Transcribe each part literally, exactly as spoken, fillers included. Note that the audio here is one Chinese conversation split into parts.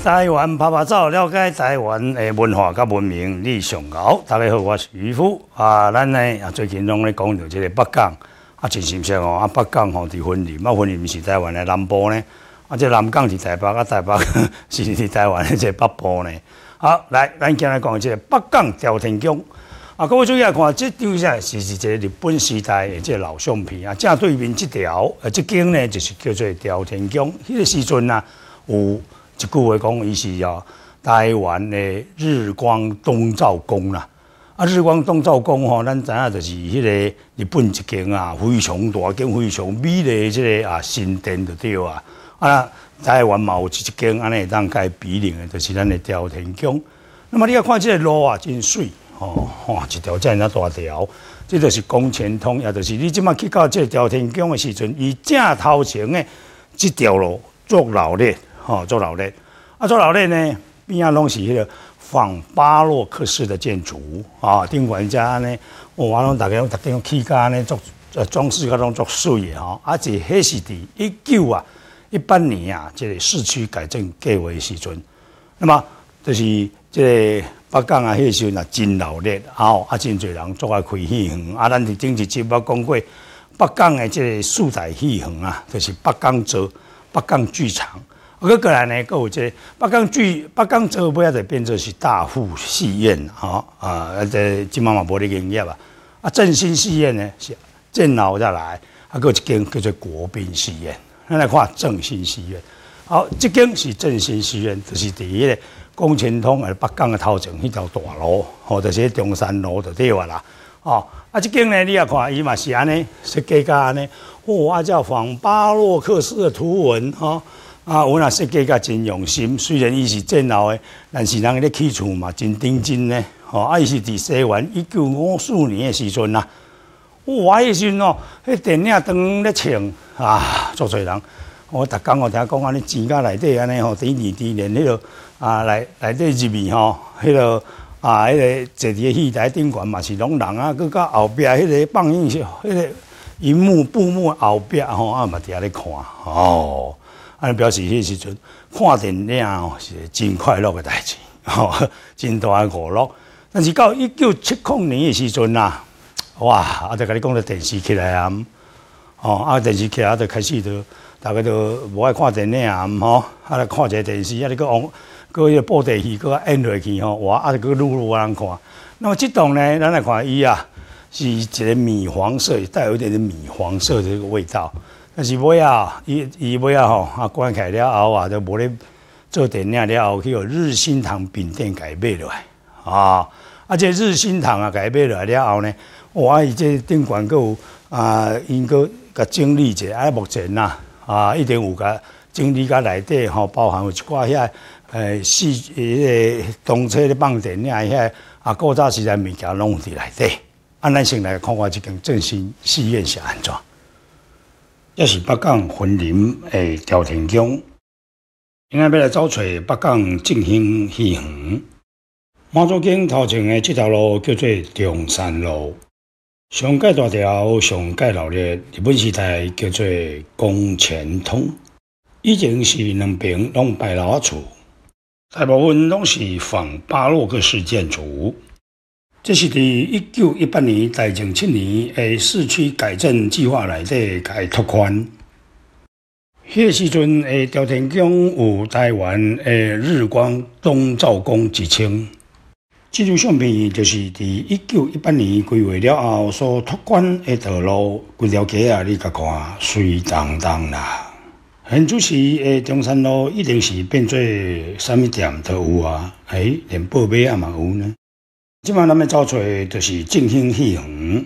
台湾拍拍照，了解台湾的文化甲文明，你上高。大家好，我是渔夫啊。咱呢啊，最近拢咧讲到这个北港啊，真心实哦。啊，北港吼伫云林，啊，云林是台湾的南部呢。啊，这南港是台北，啊，台北是伫台湾的这北部呢。好，来，咱今日讲这个北港朝天宫。啊，各位注意来看，这张啥是是一个日本时代的这个老相片啊。正对面这条，呃，这间呢就是叫做朝天宫。迄个时阵啊，有一句话讲，伊是哦台湾的日光东照宫啦。啊，日光东照宫吼，咱知影就是迄个日本一间啊非常大间、非常美丽的这个啊神殿就对啊。啊，台湾嘛有一间安尼当甲比邻的，就是咱的朝天宫。那么你要看这个路啊，真水哦，哇，一条这样大条，这就是宫前通，也就是你即马去到这个朝天宫的时阵，伊正头前的这条路做老列。吼，做老列，啊，做老列呢，边啊拢是迄个仿巴洛克式的建筑啊，顶管家呢，我拢大家逐间起家呢，做呃装饰甲拢做水的吼，啊，这迄是伫一九啊一八年啊，这个市区改正计划时阵，那么就是这个北港啊，迄时阵啊真热闹，啊，啊真侪人做啊开戏园，啊，咱伫顶一集捌讲过，北港的这个四大戏园啊，就是北港座、北港剧场。佮过来呢，佮有这北港剧、北港座尾仔就变做是大富戏院，吼啊，这即马嘛无咧营业啊。啊，振兴戏院呢是建后再来，啊，佮一间叫做国宾戏院。咱来看振兴戏院，好，这间是振兴戏院，就是伫迄个宫前通呃北港的头前迄条大路，吼，就是中山路就对啊啦。哦，啊，这间呢，你也看，伊嘛是安尼设计甲安尼，哇，啊，叫仿巴洛克式的图文，吼。啊，有若设计甲真用心，虽然伊是战后的，但是人咧起厝嘛真顶真呢。吼、哦，啊，伊是伫西元一九五四年的时阵啦。哇，迄时阵哦，迄电影灯咧唱啊，足侪人。我逐工我听讲安尼钱甲内底安尼吼，第二第连迄个啊内内底入面吼，迄个啊迄个坐伫个戏台顶悬嘛是拢人啊，佮到后壁迄个放映是迄个荧幕布幕后壁吼啊嘛伫遐咧看哦。安表示迄时阵看电影哦是真快乐的代志，吼，真大的娱乐。但是到一九七零年的时阵啊，哇，啊，就甲你讲到电视起来啊，哦，啊，电视起来啊，就开始就大家就无爱看电影啊，吼，啊来看一个电视，啊，你个往个迄个播地戏，个演落去吼，哇，啊，个愈愈有人看。那么这档呢，咱来看伊啊，是一个米黄色，带有一点点米黄色的这个味道。但是尾啊，伊伊尾啊吼，啊关起来了后啊，就无咧做电影了后，去互日新堂饼店改买落来啊。啊，这日新堂啊改买落来了后呢，哇，伊这顶悬阁有啊，因阁甲整理者，啊，目前呐啊，一定有甲整理甲内底吼，包含有一寡遐诶戏迄个动车咧放电影遐啊，古早时代物件拢有伫内底。啊，咱先来看看这间振兴戏院是安怎。这是北港云林的朝天宫，今仔要来找找北港振兴戏园。马祖径头前的这条路叫做中山路，上界大条、上界老列，日本时代叫做宫前通。以前是两边拢白老厝，大部分拢是仿巴洛克式建筑。这是伫一九一八年大正七年的市区改正计划内底改拓宽。迄个时阵的朝天宫有台湾的日光东照宫之称。这张相片就是伫一九一八年规划了后所拓宽的道路，规条街啊，你甲看水当当啦。现主时的中山路一定是变做啥物店都有啊，诶，连报马啊嘛有呢。即摆咱要找找就是振兴戏园。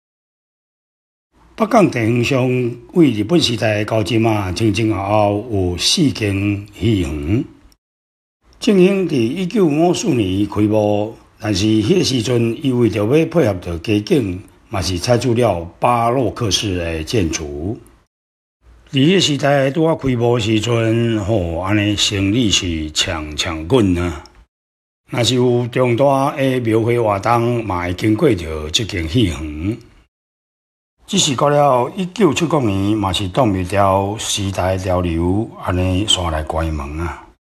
北港地方上为日本时代到今啊，前前后后有四间戏园。振兴伫一九五四年开幕，但是迄个时阵伊为着要配合着街景，嘛是采取了巴洛克式的建筑。伫迄个时代拄啊开幕时阵，吼安尼生意是强强滚啊！若是有重大的庙会活动，嘛会经过着这间戏园。只是到了一九七五年，嘛是挡袂牢时代潮流，安尼煞来关门啊。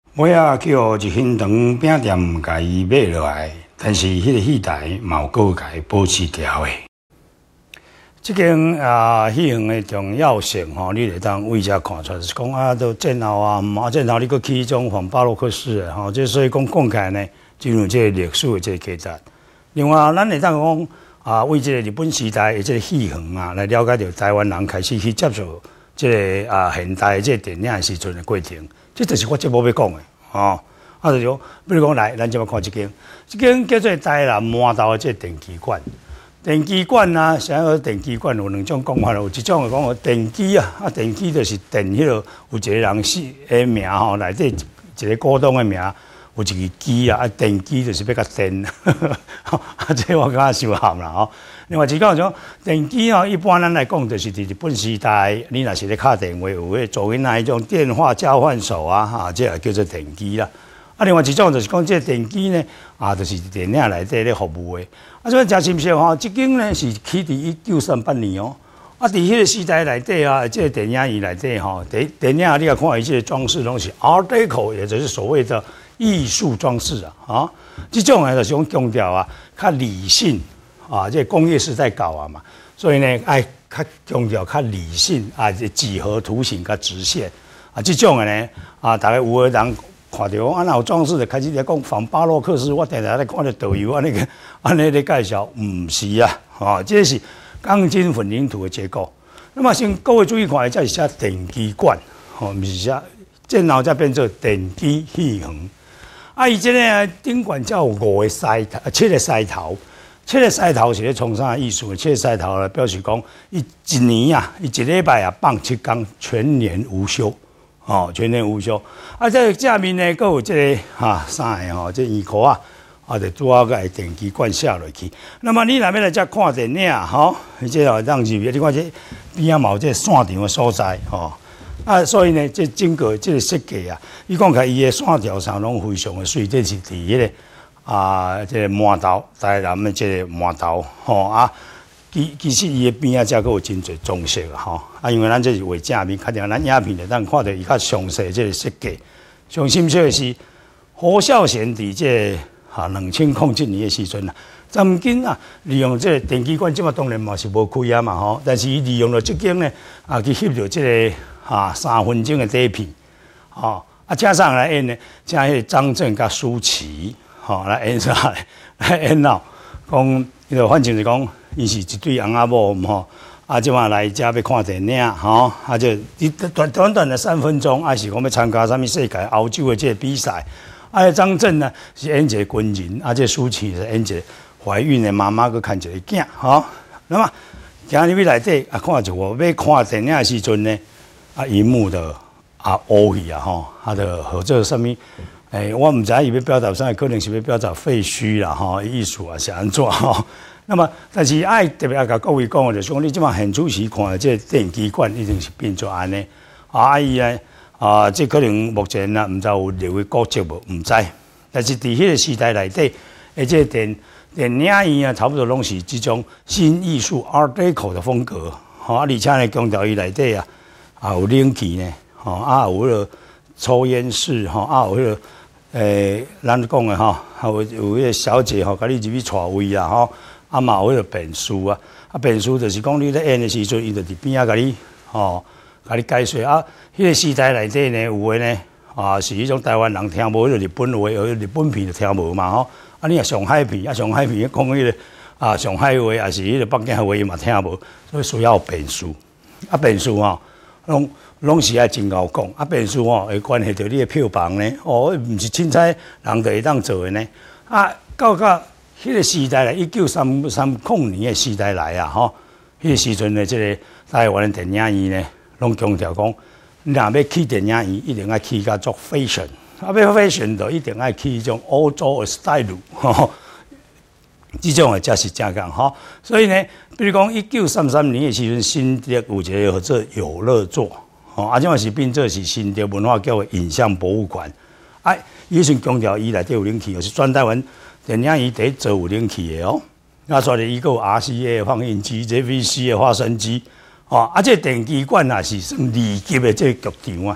尾仔叫一份长饼店甲伊买落来，但是迄个戏台嘛有够甲伊保持调的。即间啊戏院的重要性吼，你会当为遮看出来，就是讲啊，都战后啊，啊战后你佫起种仿巴洛克式的吼，即所以讲讲起来呢，就有即个历史的即个价值。另外，咱会当讲啊，为即个日本时代的即个戏园啊，来了解到台湾人开始去接受即个啊现代的即个电影的时阵的过程，这就是我节目要讲的吼。啊，就讲，比如讲来，咱即摆看即间，即间叫做台南麻豆的即个电机馆。电机馆啊，啥个电机馆有两种讲法咯，有一种就讲个电机啊，啊电机就是电迄落有一个人死的名吼，内底一个股东的名，有一个机啊，啊电机就是要甲电，啊这我感觉伤含啦吼。另外一种种电机哦，一般咱来讲就是伫日本时代，你若是咧敲电话，有迄做紧那一种电话交换手啊，哈，这也叫做电机啦。啊，另外一种就是讲，这电机呢，啊，就是电影内底咧服务的。啊，所以真深刻吼，即间呢是起伫一九三八年哦。啊，伫迄个时代内底啊，这个电影院内底吼，电电影你啊看伊这个装饰拢是 Art Deco， 也就是所谓的艺术装饰啊。啊，这种呢就是讲强调啊，较理性啊，这工业时代搞啊嘛，所以呢爱较强调较理性啊，这几何图形甲直线啊，这种的呢啊，大概有个人。看到啊，那有装饰就开始在讲仿巴洛克式，我常常咧看到导游安尼个安尼咧介绍，唔是啊，哦，这是钢筋混凝土的结构。那么先各位注意看，这是写电机馆，哦，唔是写战后才变做电机戏园。啊，伊这个顶管叫五个狮头，七个狮头，七个狮头是咧创啥艺术？七个狮头咧表示讲，伊一年啊，伊一礼拜啊放七天，全年无休。哦，全年无休。啊，这下面呢，佫有这个哈三个吼，这圆壳啊，啊，就拄好个电机管写落去。那么你若要来遮看电影吼，这哦让入去，你看这边啊嘛有这线场的所在吼。啊，所以呢，这整个这个设计啊，伊讲起来伊的线条上拢非常的水，这是伫迄个啊，这个麻豆台南的这个麻豆吼啊。其其实伊个边啊，遮佫有真侪装饰啊，吼啊，因为咱这是为正面，确定咱影片咧，咱看到伊较详细即个设计。上深刻的是侯孝贤伫这哈两千零七年的时阵啊，曾经啊利用这个电机馆，即马当然嘛是无开啊嘛吼，但是伊利用了即间呢啊去翕着即个哈三分钟的底片，吼啊加上来演呢，请迄个张震甲舒淇吼来演啥来演闹，讲伊就反正是讲。伊是一对翁仔某吼，啊，即马来遮要看电影吼，啊，就短短短的三分钟，啊，是讲要参加啥物世界欧洲的这个比赛。啊，张震呢是演一个军人，啊，这舒淇是演一个怀孕的妈妈，佮看一个囝吼。那么今日要内底啊，看一我要看电影的时阵呢，啊，荧幕的啊乌去啊吼，啊，就或者啥物。诶、欸，我毋知伊要表达啥，可能是要表达废墟啦吼，艺术啊是安怎吼？那么，但是爱特别爱甲各位讲的，就是讲你即马现主时看的这电机馆一定是变做安尼。啊，伊呢啊，这可能目前啊，毋知有入去国籍无，毋知。但是伫迄个时代内底，而且电电影院啊，差不多拢是即种新艺术 Art Deco 的风格。吼、啊，而且呢，强调伊内底啊，啊有冷气呢，吼啊有迄个抽烟室，吼啊有迄个。诶，咱讲的吼，有有迄个小姐吼，甲你入去带位啊吼，啊嘛有迄个便书啊，啊便书就是讲你咧演的时阵，伊就伫边仔甲你吼，甲你解说啊。迄个时代内底呢，有诶呢啊是迄种台湾人听无迄个日本话，有日本片就听无嘛吼。啊，你若上海片，啊上海片讲迄个啊上海话，也是迄个北京话，伊嘛听无，所以需要便书。啊便书吼，拢。拢是爱真敖讲，啊，变数吼会关系到你的票房呢，哦，毋是凊彩人就会当做的呢。啊，到到迄个时代来，一九三三零年的时代来啊，吼，迄个时阵的即个台湾的电影院呢，拢强调讲，若要去电影院，一定爱去甲做 fashion， 啊，要 fashion 就一定爱去迄种欧洲的 style， 吼，即种的才是正讲吼。所以呢，比如讲一九三三年的时阵，新竹有一个叫做有乐座。哦，啊，即嘛是变做是新竹文化局的影像博物馆。啊，以前强调伊内底有冷气，是全台湾电影院第一做有冷气的哦。啊，所以伊个有 R C A 的放映机、J V C 的发声机，哦，啊，这电机馆也是算二级的这个剧场啊。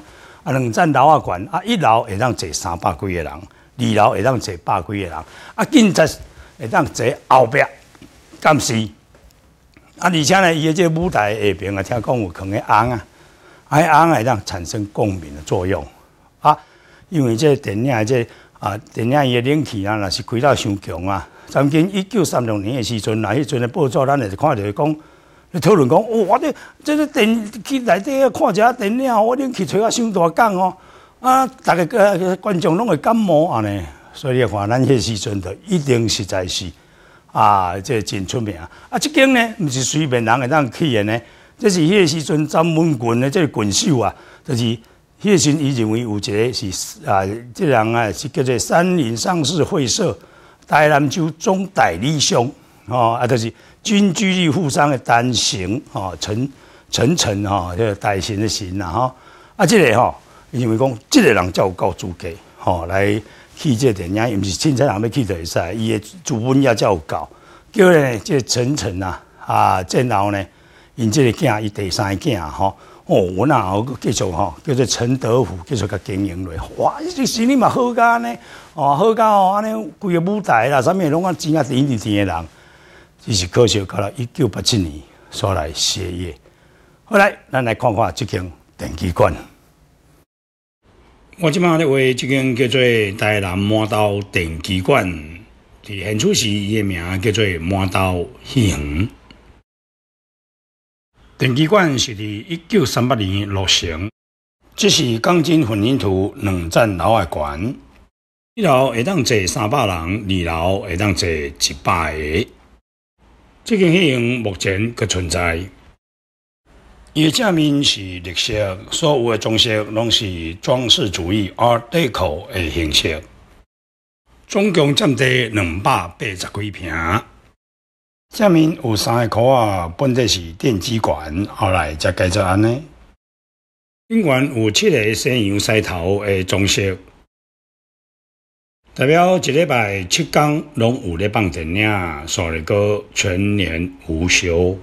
啊，两层楼啊悬，啊一楼会当坐三百几个人，二楼会当坐百几个人，啊建筑会当坐后壁，敢是？啊，而且呢，伊个这舞台下边啊，听讲有放个红啊，啊，红会当产生共鸣的作用啊，因为这电影这啊，电影伊个冷气啊，若是开到伤强啊。曾经一九三六年的时阵，那迄阵的报纸，咱就看到讲，咧讨论讲，哇，这这个电去内底看一下电影，我冷气吹啊伤大港哦，啊，逐个个观众拢会感冒安尼，所以你看咱迄时阵就一定实在是啊，这真出名啊。即间呢，毋是随便人会当去的呢，这是迄个时阵张文群的这个quyền手啊，就是。迄个时阵，伊認為有一個是啊，即人啊是叫做三菱上市會社台南州總代理商，吼啊，就是军居力富商的單行，吼陳陳陳吼，這個大神的神啦，吼啊，即個吼，因為講即個人才有夠資格，吼來去這個電影，伊毋是凊彩人要去就會使，伊的資本也才有夠。叫咧，即個陳陳啊，啊，然後呢，因即個囝，伊第三個囝吼。哦，我那後繼續吼，叫做陳德虎，繼續甲經營落。哇，這生意嘛好甲呢，哦，好甲哦，安尼規個舞台啦，啥物攏啊錢啊甜甜甜的人，只是可惜到了一九八七年所來歇業。好來，咱來看看這間電機館。我即馬咧話，這間叫做台南滿島電機館，佇現處時伊個名叫做滿島戲園。電機館是伫一九三八年落成，這是鋼筋混凝土兩層樓的懸，一樓會當坐三百人，二樓會當坐一百個。這間戲院目前還存在，伊正面是綠色，所有的裝飾攏是裝飾主義 Art Deco 的形式，總共佔地兩百八十幾坪。正面有三個窟啊，本體是電機館，後來才改做安尼。頂懸有七個西洋西頭的裝飾，代表一禮拜七天攏有咧放電影，所以個全年無休。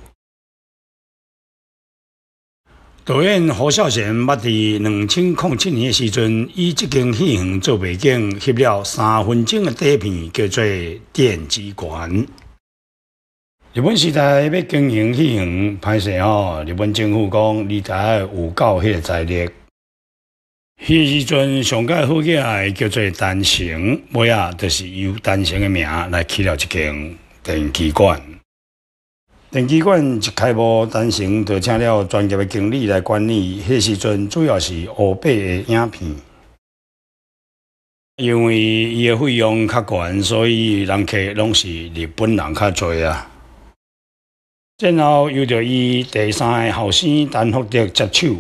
導演侯孝賢捌佇兩千零七年的時陣，以這間戲院做背景，翕了三分鐘的短片，叫做《電機館》。日本時代要經營戲院歹勢吼，日本政府講你得有夠迄個財力。迄時陣上界好起來叫做單成，尾啊就是由單成的名來起了一間電機館。電機館一開幕，單成就請了專業的經理來管理。迄時陣主要是歐美的影片，因為伊的費用較懸，所以人客攏是日本人較濟啊。然後又着伊第三個後生陳福德接手，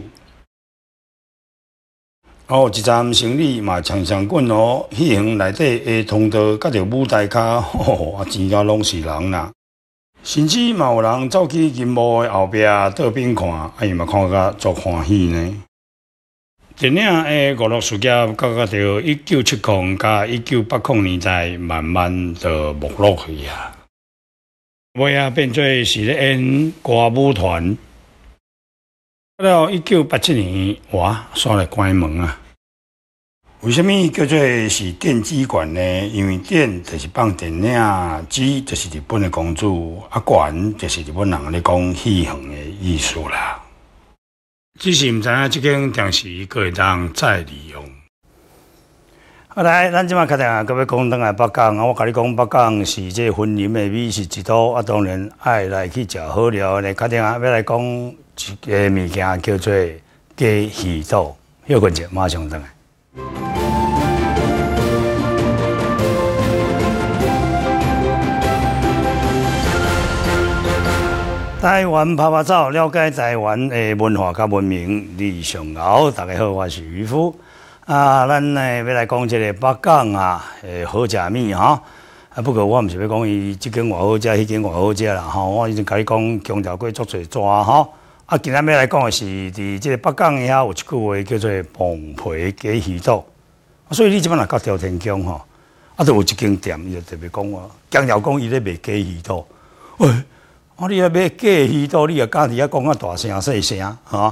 哦，一站生理嘛常常滾哦。戲院內底的通道甲着舞台卡，吼、哦，錢甲攏是人啦。甚至嘛有人走去銀幕的後壁倒邊看，啊伊嘛看甲足歡喜呢。電影的娛樂事業到到着一九七零甲一九八零年代慢慢就沒落去啊。尾啊變做是咧演歌舞團，到一九八七年，哇，煞來關門啊！為什麼叫做是電機館呢？因為電就是放電影，機就是日本的公主，啊館就是日本人咧講戲院的意思啦。只是唔知影這間電視閣會當再利用。好來，咱即馬確定啊，各位講轉來北港啊，我甲你講，北港是這雲林的美食之都啊，當然愛來去食好料咧。確定啊，要來講一個物件叫做雞魚肚，休困者馬上轉來。台灣拍拍照，了解台灣的文化甲文明，你上好。大家好，我是漁夫。啊，咱呢要來講這個北港啊，誒好食物哈。啊，不過我毋是要講伊即間偌好食，迄間偌好食啦吼。我已經甲你講，強調過足濟紙吼。啊，今日要來講的是，佇即個北港遐有一句話叫做蓬皮雞魚肚。所以你即擺若到朝天宮吼，啊，都有一間店，伊就特別講話，強調講伊咧賣雞魚肚。喂，我你咧賣雞魚肚，你也敢佇遐講啊大聲細聲吼？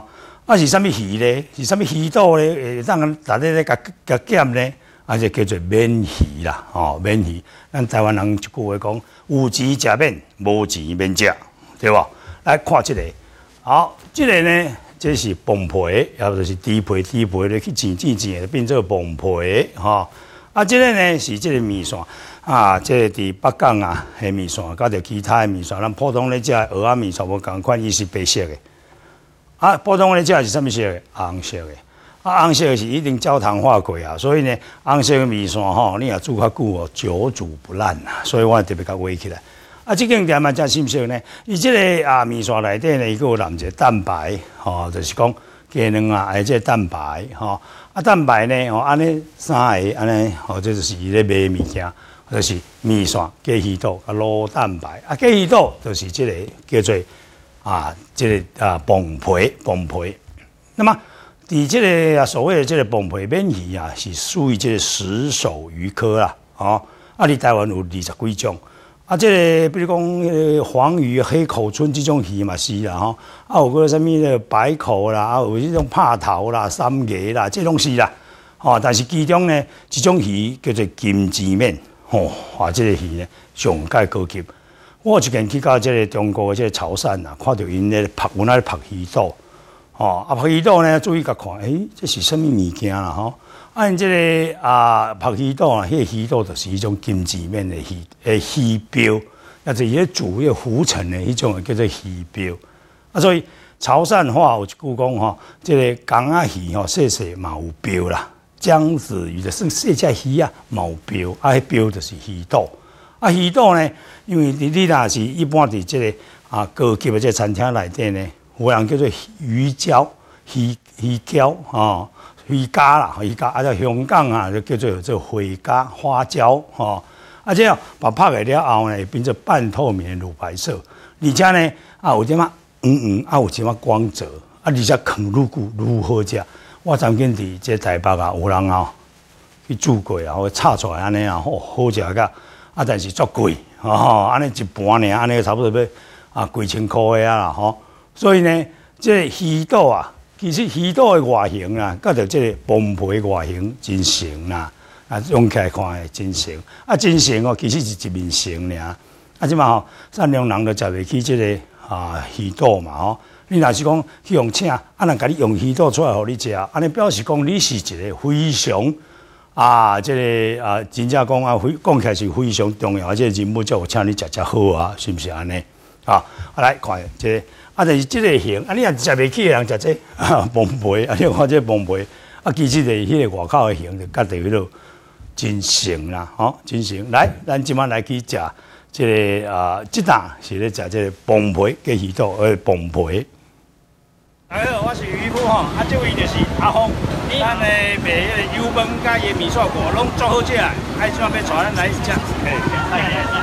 啊是啥物鱼咧？是啥物鱼肚咧？会当大家咧甲甲减咧，啊就叫做免鱼啦，吼、哦、免鱼。咱台湾人一句话讲，有钱食免，无钱免食，对无？来看这个，好，这个呢，这是崩皮，也就是猪皮，猪皮咧去煎煎煎，变做崩皮，吼、哦。啊，这个呢是这个面线。啊，即、這個伫北港啊，迄面線，甲着其他誒面線，咱普通咧食蚵仔面線無共款，伊是白色嘅。啊，普通咧食是啥物色嘅？紅色嘅。啊，紅色嘅是一定焦糖化過啊，所以呢，紅色嘅面線吼，你若煮較久哦，久煮不爛啊，所以我特別甲畫起來。啊，即間店啊，真深色呢，伊即個啊面線內底呢，伊佫有含一個蛋白，吼、哦，就是講雞卵啊，還有即個蛋白，吼、哦，啊蛋白呢，吼安尼三個安尼，吼、哦，這就是伊咧賣物件。就是面線、雞魚肚、啊滷蛋白，啊雞魚肚就是即個叫做啊，即、這個啊崩皮崩皮。那麼伫即個啊所謂的即個崩皮免魚啊，是屬於即個石首魚科啦，哦，啊伫台灣有二十幾種，啊即、這個比如講迄個黃魚、黑口春這種魚嘛是啦，吼，啊有個啥物咧白口啦，啊有即種拍頭啦、三葉啦，這種是啦，哦，但是其中呢一種魚叫做金枝免。吼，哇！即、這個魚呢，上界高級。我有一件去到即個中國嘅即個潮汕啊，看到因咧拍，有那咧拍魚肚，吼啊拍魚肚呢，注意甲看，誒、欸，這是啥物物件啦？吼，啊因即個啊拍魚肚啊，迄、那個魚肚就是一種金枝免嘅魚，誒魚標，也就是迄煮迄個浮沉嘅迄種叫做魚標。啊，所以潮汕話有一句講吼，即、這個港仔魚吼，細細嘛有標啦。江子魚就算細隻魚啊，冇標，啊，迄標就是魚肚。啊，魚肚呢，因為你你若是一般伫即、這個啊高級嘅即餐廳內底呢，有人叫做魚膠、魚魚膠吼，魚膠啦，魚膠啊，在香港啊就叫做做花膠、花膠吼。啊，即個把拍下了後呢，會變做半透明嘅乳白色，而且呢啊有點仔黃黃，啊有點仔光澤，啊而且啃愈久愈好食。我曾經佇即台北啊，有人啊去煮過啊，我炒出來安尼啊，好好食個，啊但是足貴，吼、哦，安尼一盤爾，安尼差不多要啊幾千塊啊啦，吼。所以呢，即、這個魚肚啊，其實魚肚的外形啊，甲着即個崩皮的外形真像啦，啊用起來看會真像，啊真像哦，其實是一面像爾，啊即嘛吼，善良人就食袂起即個啊魚肚嘛，吼。你若是講去用請，啊人甲你用魚肚出來互你食，安尼表示講你是一個非常啊，即、這個啊真正講啊，非講起來是非常重要，即個人物才有請你食食好啊，是毋是安尼？啊，啊來看即、這個，啊就是即個型，啊你若食袂起的人食這崩皮，啊你看這崩皮，啊其實係迄個外口的型就甲着迄落真像啦，吼、哦、真像。來，咱即擺來去食即、這個啊，即檔是咧食即個崩皮雞魚肚，呃崩皮。大家好，我是漁夫吼，啊，這位就是阿峰，咱誒賣迄個油飯甲伊麵線鍋，攏足好食，愛怎要帶咱來食？嘿，來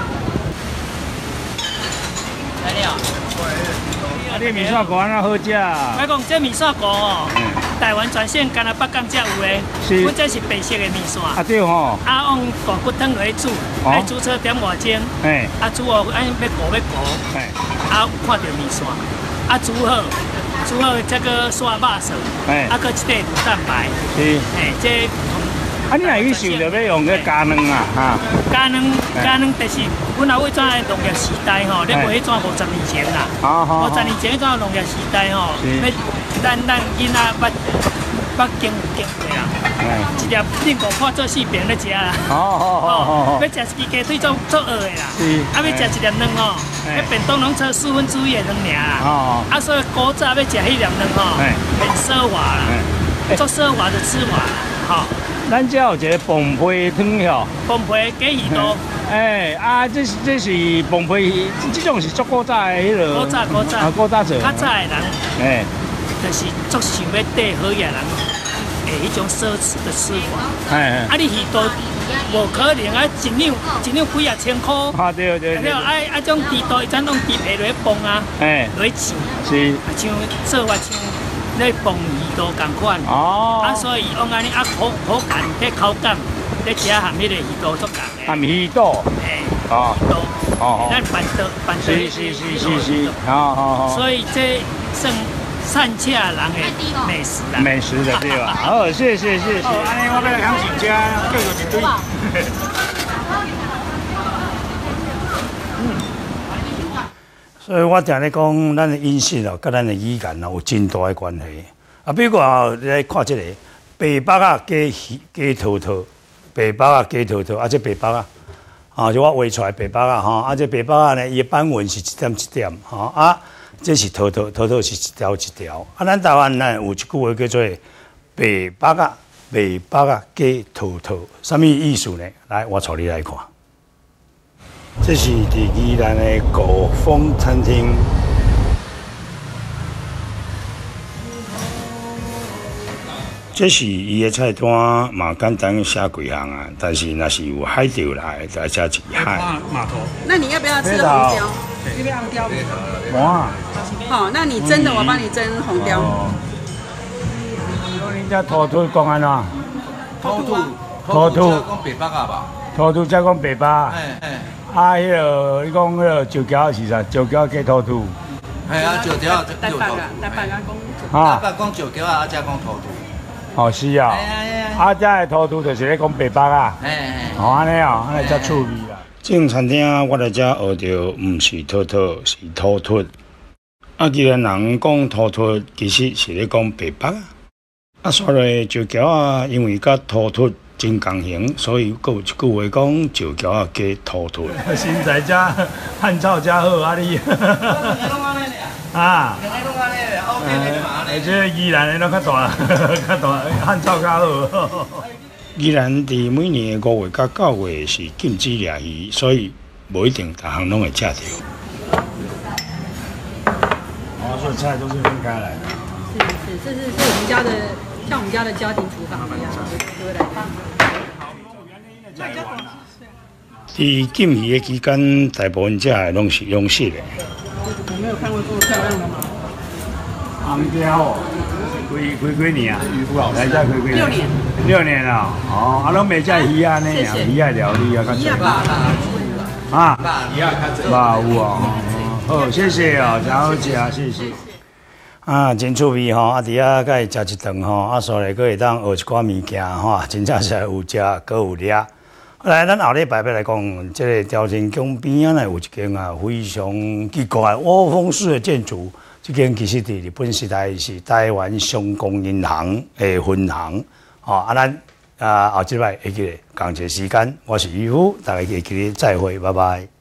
來了。啊，你麵線鍋安怎好食？ 我講這麵線鍋哦，台灣全省干那北港才有誒， 是。 阮這是白色的麵線。 啊對吼。 啊，用大骨湯來煮，愛煮出點外鐘。嘿。啊煮哦，按要糊要糊。嘿。啊，看到麵線，啊煮好。煮好這個刷肉色，啊，擱一塊滷蛋白，是，嘿，這啊，你若去想着要用個加卵啊，哈， 加卵，加卵，但是阮阿尾陣農業時代吼，咧賣迄陣五十年前啦，五十年前迄陣農業時代吼，要咱咱囡仔捌捌經經過啦，一粒頂五塊做四餅咧食啦，哦哦哦，要食一支雞腿做做二個啦，啊，要食一粒卵吼。迄便當攏測四分之一的卵爾啦，哦、啊，所以古早要食迄粒卵吼，很奢華啦，做奢華就奢華啦，吼。 咱遮有一個崩皮湯吼， 崩皮雞魚肚， 誒啊，這是這是崩皮，這種是足古早的迄個， 古早古早， 啊古早做， 較早的人，誒，就是足想要缀好嘅人，誒，迄種奢侈的奢華，誒，啊，你魚肚。無可能啊！一兩一兩幾啊千塊。啊對對對。啊啊種豬肚伊怎用豬皮來崩啊？哎。來煮。是。啊像做法像咧崩魚肚共款。哦。啊所以用安尼啊好好鹹，迄口感，咧食含迄個魚肚足共嘅。含魚肚。嘿。哦。魚肚。哦。咱辦桌辦桌。是是是是是。好好好。所以這算善洽人的美食啦。 美食的对吧？好，谢谢谢谢。 哦，安尼我要来享受吃，叫做一堆。 所以我定咧讲，咱的饮食哦，甲咱的语言哦有真大的关系。啊，比如讲哦，你来看这个白腹啊，鸡鸡头头，白腹啊，鸡头头，啊，这白腹啊，啊，就我画出来白腹啊，吼，啊，这白腹啊呢，伊的斑纹是一点一点，吼啊，这是头头头头是一条一条。啊，咱台湾呢有一句话叫做白腹啊，白腹啊，鸡头头，什么意思呢？来，我带你来看。这是伫宜兰的古风餐厅，这是伊的菜单嘛简单写几项啊，但是若是有海钓来，再加一海。 码头。 那你要不要吃红椒？要不要红椒？ 哇！ 好，那你蒸的，我帮你蒸红椒。 哦。恁遮土土讲安怎？ 土土土土讲白北啊吧？ 土土才讲白巴。 哎哎。 啊，迄个你讲迄个石桥是啥？石桥加土土。 系啊，石桥就台北啊，台北啊讲。啊。台北讲石桥啊，啊再讲土土。 哦，是啊。啊，遮的土土就是咧讲白巴啊。 哎哎。 哦，安尼哦，安尼才趣味啦。正餐厅我来遮学到，毋是土土，是土土。啊，既然人讲土土，其实是咧讲白巴啊。啊，所以石桥啊，因为甲土土真共形，所以佫有一句话讲石桥啊加土土。身材遮汉草遮好啊你。啊。而且宜兰的拢较大，较大汉草较好。宜兰伫每年的五月到九月是禁止掠鱼，所以无一定逐项拢会吃到。哦，所以菜都是分开来的。 是是，这是是我们家的，像我们家的家庭厨房一样，就会来放。 伫禁鱼的期间，大部分食的拢是用食的。 我没有看过这么漂亮的马。 红雕哦，几几几年啊？来遮几几年？ 六年。 六年了，哦，啊，拢袂食鱼啊呢，鱼啊料理啊，较济。啊，鱼啊较济。吧有哦，好，谢谢哦，真好食，谢谢。啊，真趣味吼，啊，伫遐甲伊食一顿吼，啊，所以佫会当学一寡物件吼，真正是有食，佫有掠。来，咱后礼拜要来讲，这个朝天宫边啊，呢有一间啊非常奇怪窝风式的建筑。这间其实伫日本时代是台湾商工银行的分行。哦，啊，咱啊后一摆会记咧，同一个时间，我是渔夫，大家记得再会，拜拜。